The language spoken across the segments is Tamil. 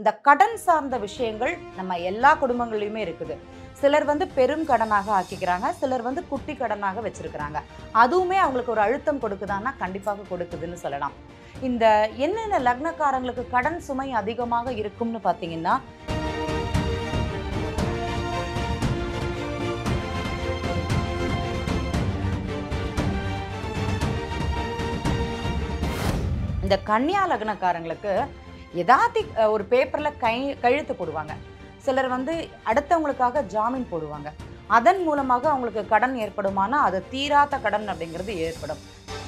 இந்த கடன் சார்ந்த விஷயங்கள் நம்ம எல்லா குடும்பங்கள்லையுமே இருக்குது. சிலர் பெரும் கடனாக ஆக்கிக்கிறாங்க, சிலர் குட்டி கடனாக வச்சிருக்கிறாங்க. அதுவுமே அவங்களுக்கு ஒரு அழுத்தம் கொடுக்குதான்னா கண்டிப்பாக கொடுக்குதுன்னு சொல்லலாம். இந்த என்னென்ன லக்னக்காரங்களுக்கு கடன் சுமை அதிகமாக இருக்கும்னு பார்த்தீங்கன்னா, இந்த கன்னியா லக்னக்காரங்களுக்கு ஏதாத்தி ஒரு பேப்பர்ல கையெழுத்து போடுவாங்க. சிலர் அடுத்தவங்களுக்காக ஜாமீன் போடுவாங்க. அதன் மூலமாக அவங்களுக்கு கடன் ஏற்படுமானா அது தீராத கடன் அப்படிங்கிறது ஏற்படும்.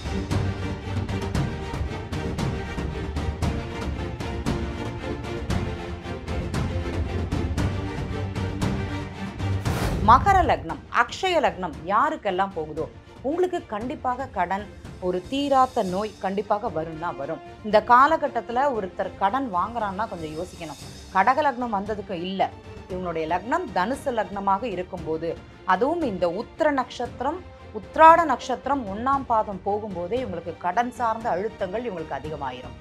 மகர லக்னம், அக்ஷய லக்னம் யாருக்கெல்லாம் போகுதோ உங்களுக்கு கண்டிப்பாக கடன், ஒரு தீராத்த நோய் கண்டிப்பாக வரும்னா வரும். இந்த காலகட்டத்தில் ஒருத்தர் கடன் வாங்குறான்னா கொஞ்சம் யோசிக்கணும். கடக லக்னம் வந்ததுக்கு இல்லை, இவங்களுடைய லக்னம் தனுசு லக்னமாக இருக்கும்போது, அதுவும் இந்த உத்திர நட்சத்திரம் உத்திராட நட்சத்திரம் 1ஆம் பாதம் போகும்போதே இவங்களுக்கு கடன் சார்ந்த அழுத்தங்கள் இவங்களுக்கு அதிகமாயிரும்.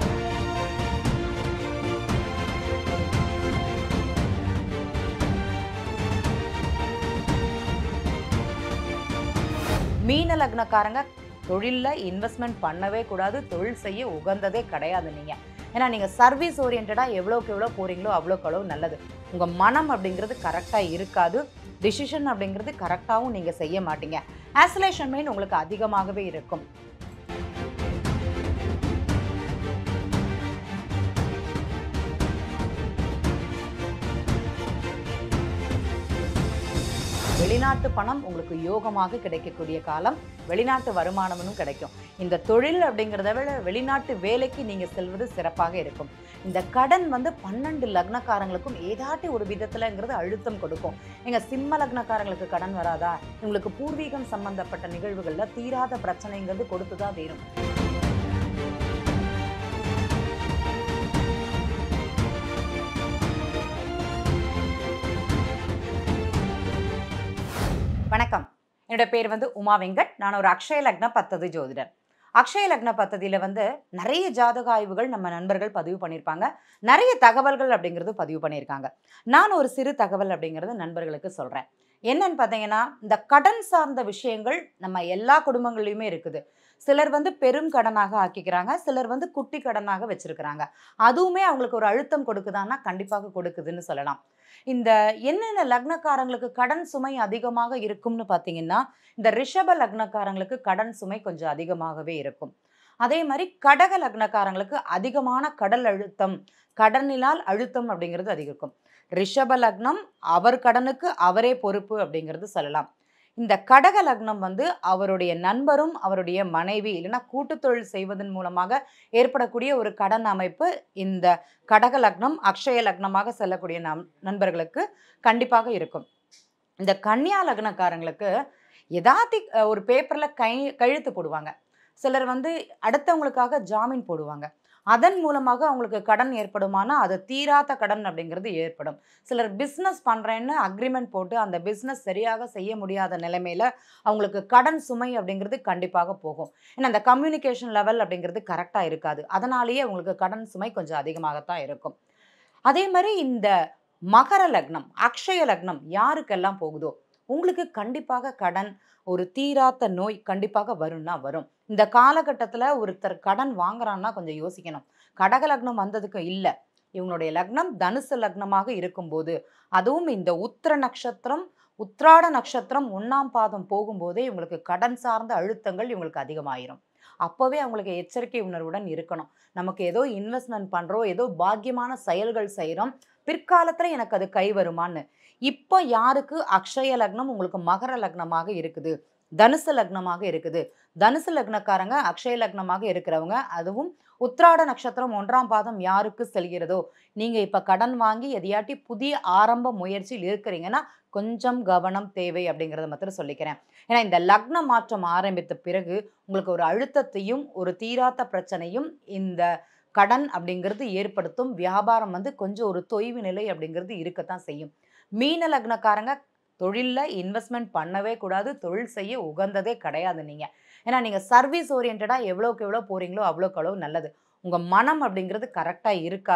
மீன லக்னக்காரங்க தொழிலில் இன்வெஸ்ட்மெண்ட் பண்ணவே கூடாது, தொழில் செய்ய உகந்ததே கிடையாது நீங்கள். ஏன்னா நீங்கள் சர்வீஸ் ஓரியன்டாக எவ்வளோக்கு எவ்வளோ போகிறீங்களோ அவ்வளோக்கு அவ்வளோ நல்லது. உங்கள் மனம் அப்படிங்கிறது கரெக்டாக இருக்காது, டிசிஷன் அப்படிங்கிறது கரெக்டாகவும் நீங்கள் செய்ய மாட்டீங்க. ஆசோலேஷன் மைண்ட் உங்களுக்கு அதிகமாகவே இருக்கும். வெளிநாட்டு பணம் உங்களுக்கு யோகமாக கிடைக்கக்கூடிய காலம், வெளிநாட்டு வருமானமும் கிடைக்கும். இந்த தொழில் அப்படிங்கிறத விட வெளிநாட்டு வேலைக்கு நீங்கள் செல்வது சிறப்பாக இருக்கும். இந்த கடன் 12 லக்னக்காரங்களுக்கும் ஏதாட்டி ஒரு விதத்துலங்கிறது அழுத்தம் கொடுக்கும். எங்க சிம்ம லக்னக்காரங்களுக்கு கடன் வராதா? உங்களுக்கு பூர்வீகம் சம்பந்தப்பட்ட நிகழ்வுகளில் தீராத பிரச்சனைங்கிறது கொடுத்துதான் தீரும். வணக்கம், என்னோட பேர் உமா வெங்கட். நான் ஒரு அக்ஷய லக்ன பத்ததி ஜோதிடர். அக்ஷய லக்ன பத்ததியில் நிறைய ஜாதக ஆய்வுகள் நம்ம நண்பர்கள் பதிவு பண்ணியிருப்பாங்க, நிறைய தகவல்கள் அப்படிங்கிறது பதிவு பண்ணியிருக்காங்க. நான் ஒரு சிறு தகவல் அப்படிங்கிறது நண்பர்களுக்கு சொல்கிறேன். என்னன்னு பார்த்தீங்கன்னா, இந்த கடன் சார்ந்த விஷயங்கள் நம்ம எல்லா குடும்பங்கள்லையுமே இருக்குது. சிலர் பெரும் கடனாக ஆக்கிக்கிறாங்க, சிலர் குட்டி கடனாக வச்சிருக்கிறாங்க. அதுவுமே அவங்களுக்கு ஒரு அழுத்தம் கொடுக்குதான்னா கண்டிப்பாக கொடுக்குதுன்னு சொல்லலாம். இந்த என்னென்ன லக்னக்காரங்களுக்கு கடன் சுமை அதிகமாக இருக்கும்னு பார்த்தீங்கன்னா, இந்த ரிஷப லக்னக்காரங்களுக்கு கடன் சுமை கொஞ்சம் அதிகமாகவே இருக்கும். அதே மாதிரி கடக லக்னக்காரங்களுக்கு அதிகமான கடல் அழுத்தம், கடனிலால் அழுத்தம் அப்படிங்கிறது அதிகம். ரிஷப லக்னம் அவர் கடனுக்கு அவரே பொறுப்பு அப்படிங்கிறது சொல்லலாம். இந்த கடக லக்னம் அவருடைய நண்பரும் அவருடைய மனைவி இல்லைன்னா கூட்டு தொழில் செய்வதன் மூலமாக ஏற்படக்கூடிய ஒரு கடன் அமைப்பு இந்த கடக லக்னம் அக்ஷய லக்னமாக செல்லக்கூடிய நண்பர்களுக்கு கண்டிப்பாக இருக்கும். இந்த கன்னியா லக்னக்காரங்களுக்கு ஏதாத்தி ஒரு பேப்பர்ல கையெழுத்து போடுவாங்க. சிலர் அடுத்தவங்களுக்காக ஜாமீன் போடுவாங்க. அதன் மூலமாக அவங்களுக்கு கடன் ஏற்படுமானா அது தீராத கடன் அப்படிங்கிறது ஏற்படும். சிலர் பிஸ்னஸ் பண்ணுறேன்னு அக்ரிமெண்ட் போட்டு அந்த பிஸ்னஸ் சரியாக செய்ய முடியாத நிலைமையில் அவங்களுக்கு கடன் சுமை அப்படிங்கிறது கண்டிப்பாக போகும். ஏன்னா அந்த கம்யூனிகேஷன் லெவல் அப்படிங்கிறது கரெக்டாக இருக்காது. அதனாலேயே அவங்களுக்கு கடன் சுமை கொஞ்சம் அதிகமாகத்தான் இருக்கும். அதே மாதிரி இந்த மகர லக்னம் அக்ஷய லக்னம் யாருக்கெல்லாம் போகுதோ உங்களுக்கு கண்டிப்பாக கடன், ஒரு தீராத்த நோய் கண்டிப்பாக வரும்னா வரும். இந்த காலகட்டத்தில் ஒருத்தர் கடன் வாங்குறான்னா கொஞ்சம் யோசிக்கணும். கடக லக்னம் வந்ததுக்கு இல்லை, இவங்களுடைய லக்னம் தனுசு லக்னமாக இருக்கும்போது, அதுவும் இந்த உத்திர நட்சத்திரம் உத்திராட நட்சத்திரம் 1ஆம் பாதம் போகும்போதே இவங்களுக்கு கடன் சார்ந்த அழுத்தங்கள் இவங்களுக்கு அதிகமாயிரும். அப்போவே அவங்களுக்கு எச்சரிக்கை உணர்வுடன் இருக்கணும். நமக்கு ஏதோ இன்வெஸ்ட்மெண்ட் பண்ணுறோம், ஏதோ பாக்கியமான செயல்கள் செய்கிறோம், பிற்காலத்தில் எனக்கு அது கை வருமானு. இப்போ யாருக்கு அக்ஷய லக்னம் உங்களுக்கு மகர லக்னமாக இருக்குது, தனுசு லக்னமாக இருக்குது, தனுசு லக்னக்காரங்க அக்ஷய லக்னமாக இருக்கிறவங்க, அதுவும் உத்திராட நட்சத்திரம் 1ஆம் பாதம் யாருக்கு செல்கிறதோ, நீங்கள் இப்போ கடன் வாங்கி எதையாட்டி புதிய ஆரம்ப முயற்சியில் இருக்கிறீங்கன்னா கொஞ்சம் கவனம் தேவை அப்படிங்கிறத மாத்திரம் சொல்லிக்கிறேன். ஏன்னா இந்த லக்ன மாற்றம் ஆரம்பித்த பிறகு உங்களுக்கு ஒரு அழுத்தத்தையும் ஒரு தீராத்த பிரச்சனையும் இந்த கடன் அப்படிங்கிறது ஏற்படுத்தும். வியாபாரம் கொஞ்சம் ஒரு தொய்வு நிலை அப்படிங்கிறது இருக்கத்தான் செய்யும். மீன லக்னக்காரங்க தொழிலில் இன்வெஸ்ட்மெண்ட் பண்ணவே கூடாது, தொழில் செய்ய உகந்ததே கிடையாது நீங்கள். ஏன்னா நீங்கள் சர்வீஸ் ஓரியன்டாக எவ்வளோக்கு எவ்வளோ போகிறீங்களோ அவ்வளோக்கு அவ்வளோ நல்லது. உங்கள் மனம் அப்படிங்கிறது கரெக்டாக இருக்காது,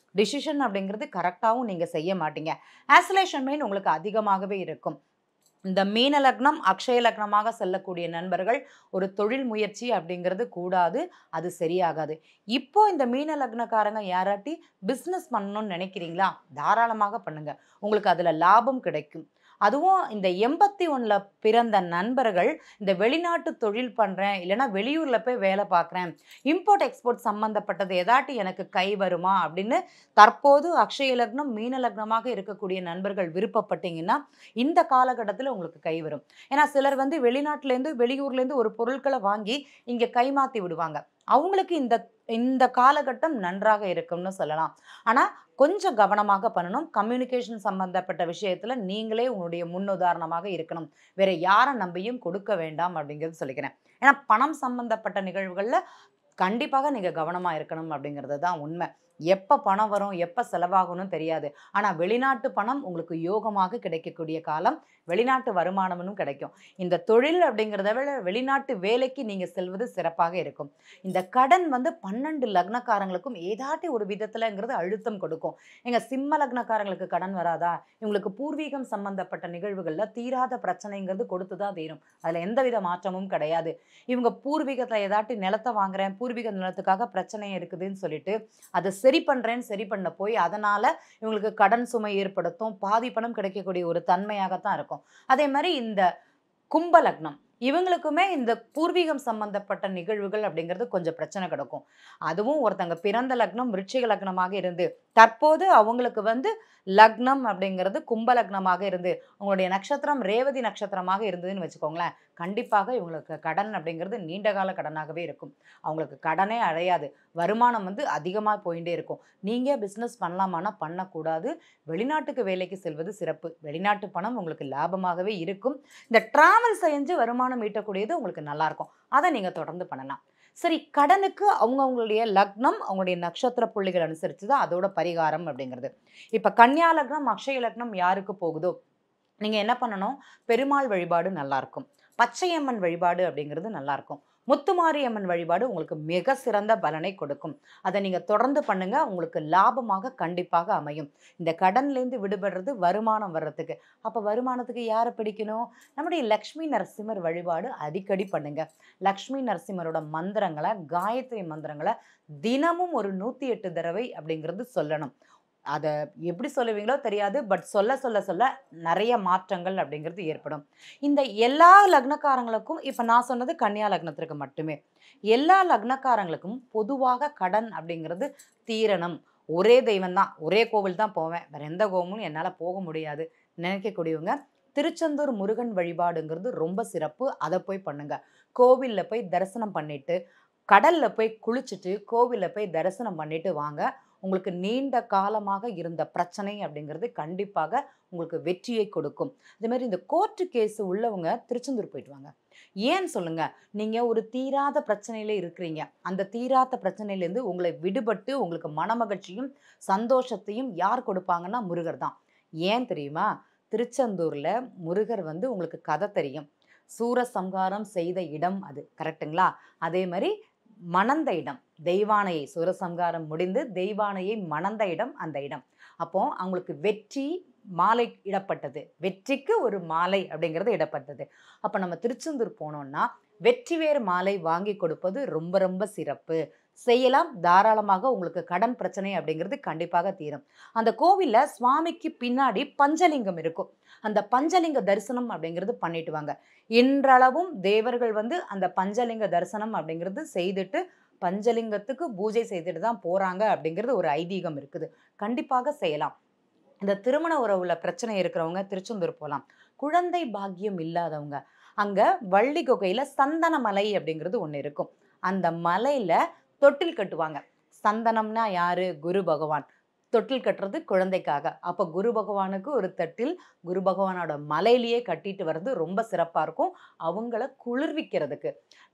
டிசிஷன் அப்படிங்கிறது கரெக்டாகவும் நீங்கள் செய்ய மாட்டீங்க. ஆசோலேஷன் மைண்ட் உங்களுக்கு அதிகமாகவே இருக்கும். இந்த மீன லக்னம், அக்ஷய லக்னமாக செல்லக்கூடிய நண்பர்கள் ஒரு தொழில் முயற்சி அப்படிங்கிறது கூடாது. அது சரியாகாது. இப்போ இந்த மீன லக்னக்காரங்க யாராட்டி பிஸ்னஸ் பண்ணணும்னு நினைக்கிறீங்களா? தாராளமாக பண்ணுங்க. உங்களுக்கு அதில லாபம் கிடைக்கும். அதுவும் இந்த 81ல பிறந்த நண்பர்கள் இந்த வெளிநாட்டு தொழில் பண்றேன், இல்லன்னா வெளியூர்ல போய் வேலை பார்க்குறேன், இம்போர்ட், எக்ஸ்போர்ட் சம்மந்தப்பட்டது ஏதாட்டி எனக்கு கை வருமா? அப்படின்னு தற்போது அக்ஷய லக்னம், மீன லக்னமாக இருக்கக்கூடிய நண்பர்கள் விருப்பப்பட்டீங்கன்னா, இந்த காலகட்டத்தில உங்களுக்கு கை வரும். ஏன்னா சிலர் வந்து வெளிநாட்டிலேருந்து, வெளியூர்லேருந்து ஒரு பொருட்கள வாங்கி இங்க கைமாத்தி விடுவாங்க. அவங்களுக்கு இந்த இந்த காலகட்டம் நன்றாக இருக்கும்னு சொல்லலாம். ஆனா, கொஞ்சம் கவனமாக பண்ணணும். கம்யூனிகேஷன் சம்பந்தப்பட்ட விஷயத்துல நீங்களே உங்களுடைய முன்னுதாரணமாக இருக்கணும். வேற யார நம்பியும் கொடுக்க வேண்டாம் அப்படிங்கிறது சொல்லிக்கிறேன். ஏன்னா, பணம் சம்பந்தப்பட்ட நிகழ்வுகள்ல கண்டிப்பாக நீங்க கவனமா இருக்கணும் அப்படிங்கிறது தான் உண்மை. எப்ப பணம் வரும், எப்ப செலவாகும்னு தெரியாது. ஆனா வெளிநாட்டு பணம் உங்களுக்கு யோகமாக கிடைக்கக்கூடிய காலம். வெளிநாட்டு வருமானமும் கிடைக்கும். இந்த தொழில் அப்படிங்கிறத விட வெளிநாட்டு வேலைக்கு நீங்க செல்வது சிறப்பாக இருக்கும். இந்த கடன் வந்து 12 லக்னக்காரங்களுக்கும் ஏதாட்டி ஒரு விதத்துலங்கிறது அழுத்தம் கொடுக்கும். எங்க சிம்ம லக்னக்காரங்களுக்கு கடன் வராதா? இவங்களுக்கு பூர்வீகம் சம்பந்தப்பட்ட நிகழ்வுகள்ல தீராத பிரச்சனைங்கிறது கொடுத்து தான் தீரும். அதுல எந்தவித மாற்றமும் கிடையாது. இவங்க பூர்வீகத்துல ஏதாட்டி நிலத்த வாங்குறேன், பூர்வீக நிலத்துக்காக பிரச்சனை இருக்குதுன்னு சொல்லிட்டு, அத சரி பண்றேன்னு சரி பண்ண போய், அதனால இவங்களுக்கு கடன் சுமை ஏற்படுத்தும். பாதி பணம் கிடைக்கக்கூடிய ஒரு தன்மையாகத்தான் இருக்கும். அதே மாரி இந்த கும்ப லக்னம். இவங்களுக்குமே இந்த பூர்வீகம் சம்பந்தப்பட்ட நிகழ்வுகள் அப்படிங்கிறது கொஞ்சம் பிரச்சனை கிடக்கும். அதுவும் ஒருத்தங்க பிறந்த லக்னம் விருச்சிக லக்னமாக இருந்து, தற்போது அவங்களுக்கு வந்து லக்னம் அப்படிங்கிறது கும்ப லக்னமாக இருந்து, உங்களுடைய நட்சத்திரம் ரேவதி நட்சத்திரமாக இருந்ததுன்னு வச்சுக்கோங்களேன், கண்டிப்பாக இவங்களுக்கு கடன் அப்படிங்கிறது நீண்ட கால கடனாகவே இருக்கும். அவங்களுக்கு கடனே அடையாது. வருமானம் வந்து அதிகமா போயிட்டே இருக்கும். நீங்க பிசினஸ் பண்ணலாமான்னா பண்ணக்கூடாது. வெளிநாட்டுக்கு வேலைக்கு செல்வது சிறப்பு. வெளிநாட்டு பணம் உங்களுக்கு லாபமாகவே இருக்கும். இந்த டிராவல் செஞ்சு வருமானம் ஈட்டக்கூடியது உங்களுக்கு நல்லாருக்கும். அத நீங்க தொடர்ந்து பண்ணலாம். சரி, கடனுக்கு அவங்களுடைய லக்னம், அவங்களுடைய நட்சத்திர புள்ளிகள் அனுசரிச்சு தான் அதோட பரிகாரம் அப்படிங்கிறது. இப்ப கன்னியா லக்னம், அக்ஷய லக்னம் யாருக்கு போகுதோ, நீங்க என்ன பண்ணணும்? பெருமாள் வழிபாடு நல்லாருக்கும். பச்சையம்மன் வழிபாடு அப்படிங்கிறது நல்லாருக்கும். முத்துமாரியம்மன் வழிபாடு உங்களுக்கு மிக சிறந்த பலனை கொடுக்கும். அத நீங்க தொடர்ந்து பண்ணுங்க. உங்களுக்கு லாபமாக கண்டிப்பாக அமையும். இந்த கடன்லேருந்து விடுபடுறது வருமானம் வர்றதுக்கு. அப்ப வருமானத்துக்கு யார பிடிக்கணும்? நம்முடைய லக்ஷ்மி நரசிம்மர் வழிபாடு அடிக்கடி பண்ணுங்க. லக்ஷ்மி நரசிம்மரோட மந்திரங்கள, காயத்ரி மந்திரங்கள தினமும் ஒரு 108 தடவை அப்படிங்கிறது சொல்லணும். அத எப்படி சொல்லுவீங்களோ தெரியாது. பட் சொல்ல சொல்ல சொல்ல நெறைய மாற்றங்கள் அப்படிங்கிறது ஏற்படும். இந்த எல்லா லக்னக்காரங்களுக்கும் இப்ப நான் சொன்னது கன்னியா லக்னத்திற்கு மட்டுமே. எல்லா லக்னக்காரங்களுக்கும் பொதுவாக கடன் அப்படிங்கிறது தீரணும். ஒரே தெய்வம் தான். ஒரே கோவில் தான் போவேன். வேற எந்த கோவிலும் என்னால போக முடியாது நினைக்கக்கூடியவங்க, திருச்செந்தூர் முருகன் வழிபாடுங்கிறது ரொம்ப சிறப்பு. அத போய் பண்ணுங்க. கோவில்ல போய் தரிசனம் பண்ணிட்டு, கடல்ல போய் குளிச்சுட்டு, கோவில்ல போய் தரிசனம் பண்ணிட்டு வாங்க. உங்களுக்கு நீண்ட காலமாக இருந்த பிரச்சனை அப்படிங்கிறது கண்டிப்பாக உங்களுக்கு வெற்றியை கொடுக்கும். அதே மாரி இந்த கோர்ட் கேஸ் உள்ளவங்க திருச்செந்தூர் போயிட்டு வாங்க. ஏன்னு சொல்லுங்க. நீங்க ஒரு தீராத பிரச்சனையில இருக்கிறீங்க. அந்த தீராத பிரச்சனையிலேருந்து உங்களை விடுபட்டு உங்களுக்கு மனமகிழ்ச்சியும், சந்தோஷத்தையும் யார் கொடுப்பாங்கன்னா முருகர் தான். ஏன் தெரியுமா? திருச்செந்தூர்ல முருகர் வந்து உங்களுக்கு கதை தெரியும். சூரசம்ஹாரம் செய்த இடம் அது. கரெக்ட்டுங்களா? அதே மாரி மணந்த இடம். தெய்வானையை சூரசம்ஹாரம் முடிந்து தெய்வானையை மணந்த இடம் அந்த இடம். அப்போ அவங்களுக்கு வெற்றி மாலை இடப்பட்டது. வெற்றிக்கு ஒரு மாலை அப்படிங்கிறது இடப்பட்டது. அப்ப நம்ம திருச்செந்தூர் போனோம்னா, வெற்றிவேர் மாலை வாங்கி கொடுப்பது ரொம்ப ரொம்ப சிறப்பு. செய்யலாம். தாராளமாக உங்களுக்கு கடன் பிரச்சனை அப்படிங்கிறது கண்டிப்பாக தீரும். அந்த கோவில்ல சுவாமிக்கு பின்னாடி பஞ்சலிங்கம் இருக்கும். அந்த பஞ்சலிங்க தரிசனம் அப்படிங்கிறது பண்ணிட்டு வாங்க. இன்றளவும் தேவர்கள் வந்து அந்த பஞ்சலிங்க தரிசனம் அப்படிங்கிறது செய்துட்டு, பஞ்சலிங்கத்துக்கு பூஜை செய்துட்டு தான் போறாங்க அப்படிங்கிறது ஒரு ஐதீகம் இருக்குது. கண்டிப்பாக செய்யலாம். இந்த திருமண உறவுல பிரச்சனை இருக்கிறவங்க திருச்செந்தூர் போலாம். குழந்தை பாக்கியம் இல்லாதவங்க, அங்க வள்ளி குகையில சந்தன மலை அப்படிங்கிறது ஒண்ணு இருக்கும். அந்த மலையில தொட்டில் கட்டுவாங்க. சந்தனம்னா யாரு? குரு பகவான். தொட்டில் கட்டுறது குழந்தைக்காக. அப்ப குரு பகவானுக்கு ஒரு தட்டில் குரு பகவானோட மலையிலேயே கட்டிட்டு வர்றது ரொம்ப சிறப்பா இருக்கும். அவங்கள குளிர்விக்கிறதுக்கு.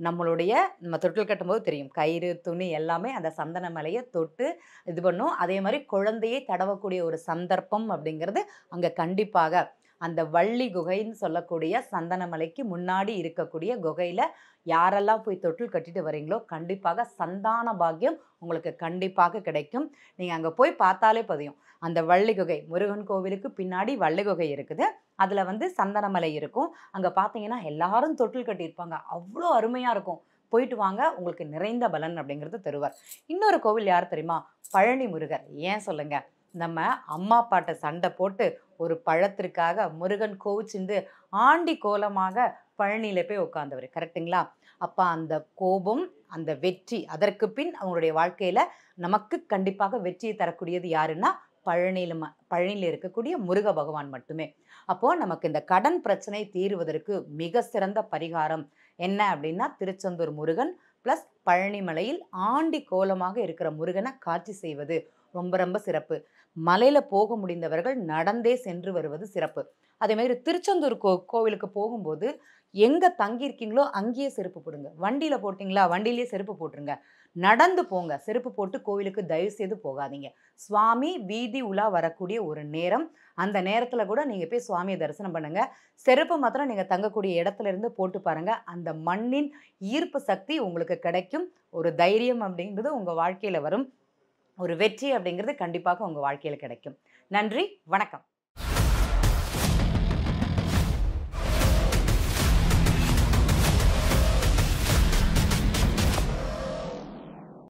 நம்ம தொட்டில் கட்டும்போது தெரியும். கயிறு, துணி எல்லாமே அந்த சந்தன மலைய தொட்டு இது பண்ணும். அதே மாரி குழந்தையை தடவக்கூடிய ஒரு சந்தர்ப்பம் அப்படிங்கிறது அங்க கண்டிப்பாக. அந்த வள்ளி குகைன்னு சொல்லக்கூடிய சந்தனமலைக்கு முன்னாடி இருக்கக்கூடிய குகையில யாரெல்லாம் போய் தொட்டில் கட்டிட்டு வரீங்களோ கண்டிப்பாக சந்தான பாக்கியம் உங்களுக்கு கண்டிப்பாக கிடைக்கும். நீங்க அங்க போய் பார்த்தாலே பதியும். அந்த வள்ளி குகை முருகன் கோவிலுக்கு பின்னாடி வள்ளி குகை இருக்குது. அதுல வந்து சந்தனமலை இருக்கும். அங்க பார்த்தீங்கன்னா எல்லாரும் தொட்டில் கட்டியிருப்பாங்க. அவ்வளோ அருமையா இருக்கும். போயிட்டு வாங்க. உங்களுக்கு நிறைந்த பலன் அப்படிங்கிறது தருவார். இன்னொரு கோவில் யார் தெரியுமா? பழனி முருகர். ஏன் சொல்லுங்க? நம்ம அம்மா அப்பாட்ட சண்டை போட்டு ஒரு பழத்திற்காக முருகன் கோவிச்சுண்டு ஆண்டி கோலமாக பழனியில போய் உட்கார்ந்தவர். கரெக்ட்டுங்களா? அப்ப அந்த கோபம், அந்த வெற்றி அதற்கு பின் அவங்களுடைய வாழ்க்கையில நமக்கு கண்டிப்பாக வெற்றியை தரக்கூடியது யாருன்னா பழனியில இருக்கக்கூடிய முருக பகவான் மட்டுமே. அப்போ நமக்கு இந்த கடன் பிரச்சனை தீருவதற்கு மிக சிறந்த பரிகாரம் என்ன அப்படின்னா திருச்செந்தூர் முருகன் பிளஸ் பழனிமலையில் ஆண்டி கோலமாக இருக்கிற முருகனை காட்சி செய்வது ரொம்ப ரொம்ப சிறப்பு. மலையில போக முடிந்தவர்கள் நடந்தே சென்று வருவது சிறப்பு. அதே மாதிரி திருச்செந்தூர் கோவிலுக்கு போகும்போது எங்க தங்கியிருக்கீங்களோ அங்கேயே செருப்பு போடுங்க. வண்டியில போட்டீங்களா வண்டியிலேயே செருப்பு போட்டுருங்க. நடந்து போங்க. செருப்பு போட்டு கோவிலுக்கு தயவு செய்து போகாதீங்க. சுவாமி வீதி உலா வரக்கூடிய ஒரு நேரம். அந்த நேரத்துல கூட நீங்க போய் சுவாமியை தரிசனம் பண்ணுங்க. செருப்பு மாத்திரம் நீங்க தங்கக்கூடிய இடத்துல இருந்து போட்டு பாருங்க. அந்த மண்ணின் ஈர்ப்பு சக்தி உங்களுக்கு கிடைக்கும். ஒரு தைரியம் அப்படிங்கிறது உங்க வாழ்க்கையில வரும். ஒரு வெற்றி அப்படிங்கிறது கண்டிப்பாக உங்க வாழ்க்கையில கிடைக்கும். நன்றி, வணக்கம்.